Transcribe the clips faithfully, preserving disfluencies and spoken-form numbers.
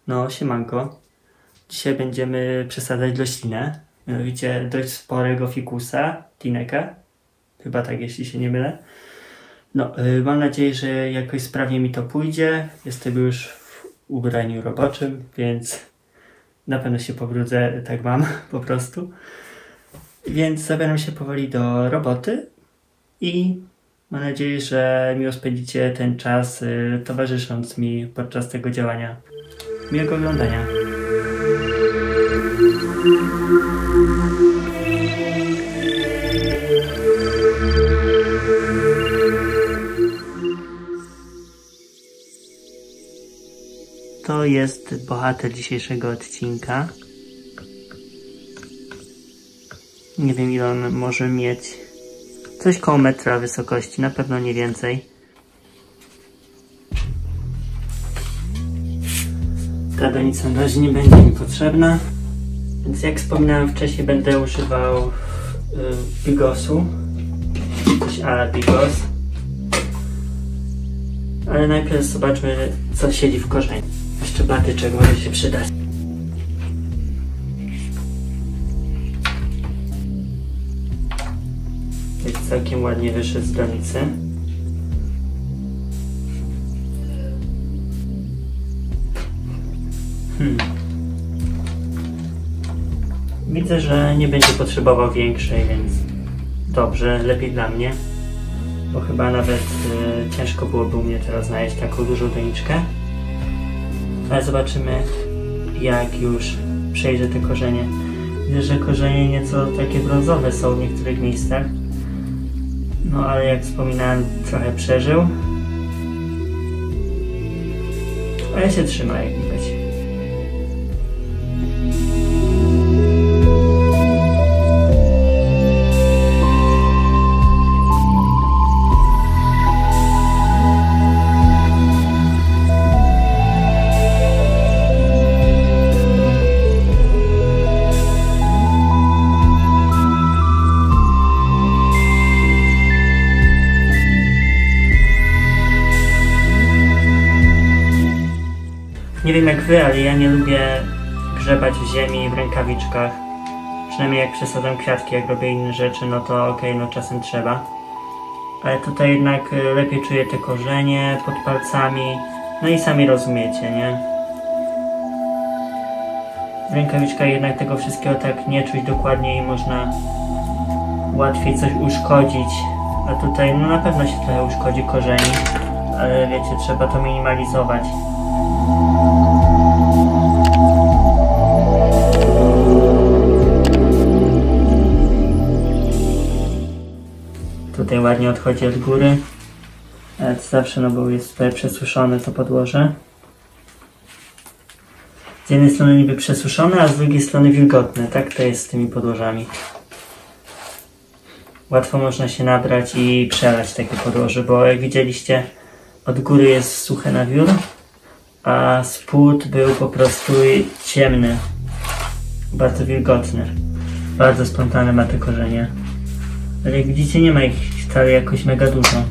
No, siemanko. Dzisiaj będziemy przesadzać roślinę. Mianowicie dość sporego fikusa, Tineka. Chyba tak, jeśli się nie mylę. No, yy, mam nadzieję, że jakoś sprawnie mi to pójdzie. Jestem już w ubraniu roboczym, więc na pewno się pobrudzę, tak mam po prostu. Więc zabieram się powoli do roboty i mam nadzieję, że miło spędzicie ten czas yy, towarzysząc mi podczas tego działania. Miłego oglądania. To jest bohater dzisiejszego odcinka. Nie wiem, ile on może mieć. Coś koło metra wysokości, na pewno nie więcej. Ta donica na razie nie będzie mi potrzebna. Więc jak wspominałem wcześniej, będę używał y, bigosu. Coś a la bigos. Ale najpierw zobaczmy, co siedzi w korzeniu. Jeszcze patyczek może się przydać. Jest całkiem ładnie wyszedł z donicy. Hmm. Widzę, że nie będzie potrzebował większej, więc dobrze, lepiej dla mnie. Bo chyba nawet y, ciężko byłoby u mnie teraz znaleźć taką dużą doniczkę. Ale zobaczymy, jak już przejrzę te korzenie. Widzę, że korzenie nieco takie brązowe są w niektórych miejscach. No ale jak wspominałem, trochę przeżył. Ale się trzyma, jak widać. Nie wiem jak wy, ale ja nie lubię grzebać w ziemi w rękawiczkach. Przynajmniej jak przesadzam kwiatki, jak robię inne rzeczy, no to okej, okay, no czasem trzeba. Ale tutaj jednak lepiej czuję te korzenie pod palcami. No i sami rozumiecie, nie? W rękawiczkach jednak tego wszystkiego tak nie czuć dokładnie i można łatwiej coś uszkodzić. A tutaj no na pewno się trochę uszkodzi korzeni. Ale wiecie, trzeba to minimalizować. Tutaj ładnie odchodzi od góry, ale to zawsze, no bo jest tutaj przesuszone to podłoże. Z jednej strony niby przesuszone, a z drugiej strony wilgotne. Tak to jest z tymi podłożami. Łatwo można się nabrać i przelać takie podłoże, bo jak widzieliście, od góry jest suche na wiór, a spód był po prostu ciemny, bardzo wilgotny. Bardzo spontane ma te korzenie. Ale jak widzicie, nie ma ich wcale jakoś mega dużo.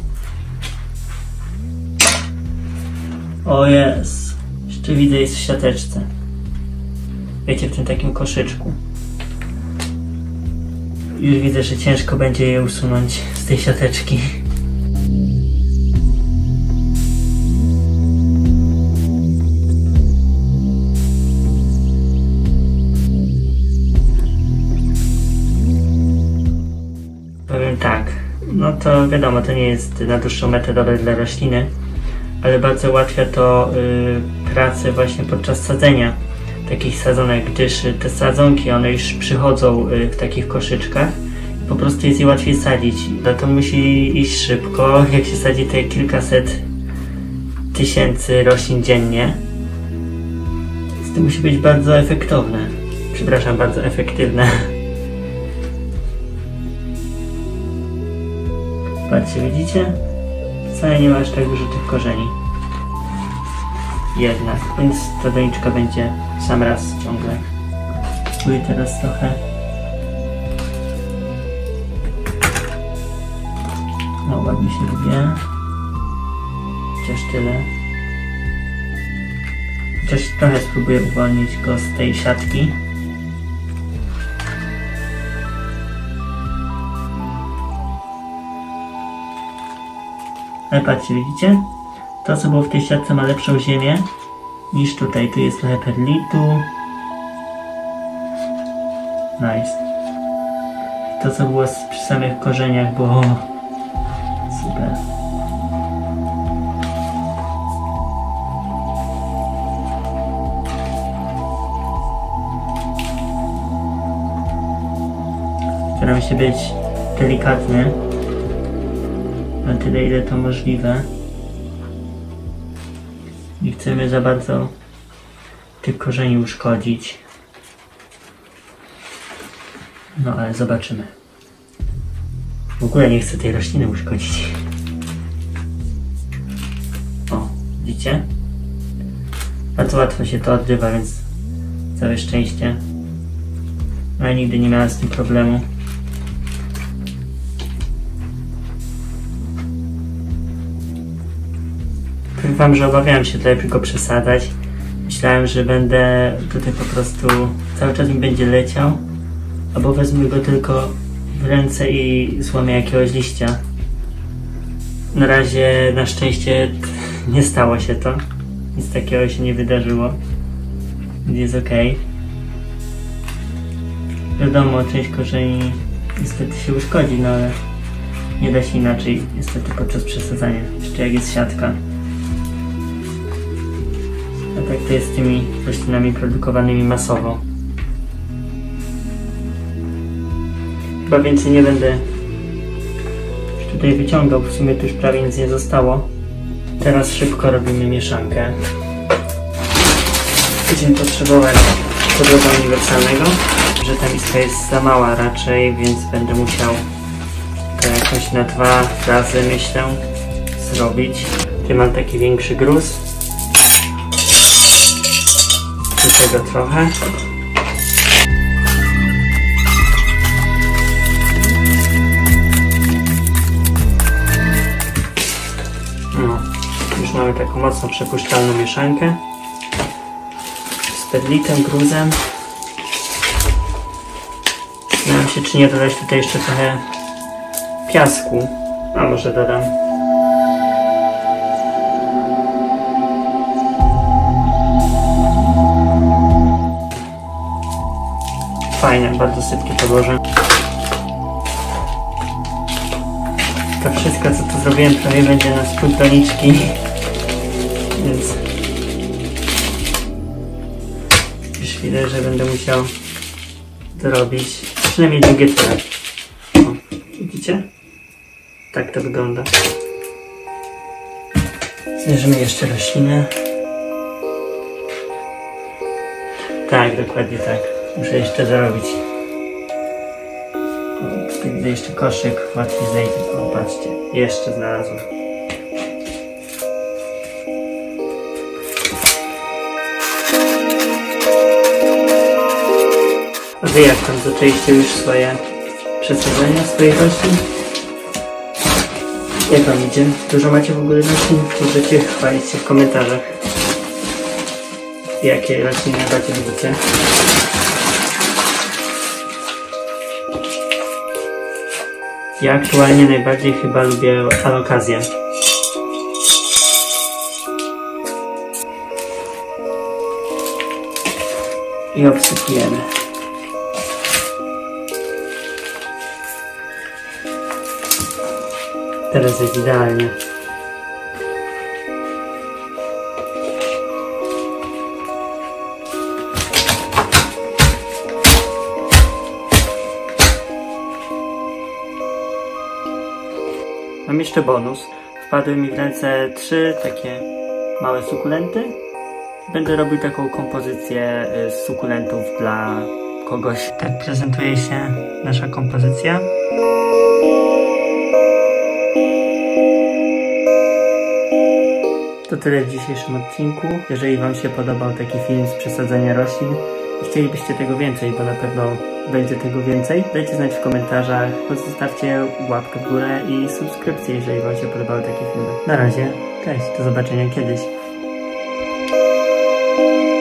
O jest! Jeszcze widzę, jest w siateczce. Wiecie, w tym takim koszyczku. Już widzę, że ciężko będzie je usunąć z tej siateczki. Powiem tak, no to wiadomo, to nie jest na dłuższą metę dobre dla rośliny, ale bardzo ułatwia to y, pracę właśnie podczas sadzenia takich sadzonek, gdyż te sadzonki, one już przychodzą y, w takich koszyczkach i po prostu jest je łatwiej sadzić. No to musi iść szybko, jak się sadzi te kilkaset tysięcy roślin dziennie. Więc to musi być bardzo efektowne, przepraszam, bardzo efektywne. Patrzcie, widzicie? Wcale nie ma aż tak dużo tych korzeni. Jednak, więc ta doniczka będzie sam raz ciągle. Spróbuję teraz trochę. No ładnie się lubię. Chociaż tyle. Chociaż trochę spróbuję uwolnić go z tej siatki. Ale patrzcie, widzicie? To, co było w tej siatce, ma lepszą ziemię niż tutaj. Tu jest trochę perlitu. Nice. To, co było przy samych korzeniach, było super. Staram się być delikatny, na tyle, ile to możliwe. Nie chcemy za bardzo tych korzeni uszkodzić. No ale zobaczymy. W ogóle nie chcę tej rośliny uszkodzić. O, widzicie? Bardzo łatwo się to odrywa, więc całe szczęście. Ale nigdy nie miałem z tym problemu. Powiem wam, że obawiałem się tutaj tylko przesadzać. Myślałem, że będę tutaj po prostu cały czas mi będzie leciał, albo wezmę go tylko w ręce i złamię jakiegoś liścia. Na razie na szczęście nie stało się to. Nic takiego się nie wydarzyło. Więc jest ok. Wiadomo, część korzeni niestety się uszkodzi, no ale nie da się inaczej niestety podczas przesadzania. Jeszcze jak jest siatka. A tak to jest z tymi roślinami produkowanymi masowo. Chyba więcej nie będę już tutaj wyciągał, w sumie tu już prawie nic nie zostało. Teraz szybko robimy mieszankę. Będziemy potrzebować podłoga uniwersalnego, że ta miska jest za mała raczej, więc będę musiał to jakoś na dwa razy, myślę, zrobić. Tu mam taki większy gruz. Do tego trochę. No, już mamy taką mocno przepuszczalną mieszankę z perlitem, gruzem. Zastanawiam się, czy nie dodać tutaj jeszcze trochę piasku, a może dodam. Fajne, bardzo sypkie podłoże. To wszystko, co tu zrobiłem, prawie będzie na spód doniczki, więc już widzę, że będę musiał zrobić przynajmniej drugie tyle. O, widzicie? Tak to wygląda. Zmierzymy jeszcze roślinę. Tak, dokładnie tak. Muszę jeszcze zarobić. O, tutaj widzę jeszcze koszyk, łatwiej zejdzie. O, patrzcie, jeszcze znalazłem. A wy jak tam zaczęliście już swoje przesadzenia swoich roślin? Jak wam idzie? Dużo macie w ogóle roślin? Możecie chwalić się w komentarzach. Jakie rośliny bardziej lubicie? Ja aktualnie najbardziej chyba lubię alokazję. I obsypujemy. Teraz jest idealnie. Mam jeszcze bonus. Wpadły mi w ręce trzy takie małe sukulenty. Będę robił taką kompozycję z sukulentów dla kogoś. Tak prezentuje się nasza kompozycja. To tyle w dzisiejszym odcinku. Jeżeli wam się podobał taki film z przesadzania roślin i chcielibyście tego więcej, bo na pewno będzie tego więcej, dajcie znać w komentarzach, zostawcie łapkę w górę i subskrypcję, jeżeli wam się podobały takie filmy. Na razie, cześć, do zobaczenia kiedyś.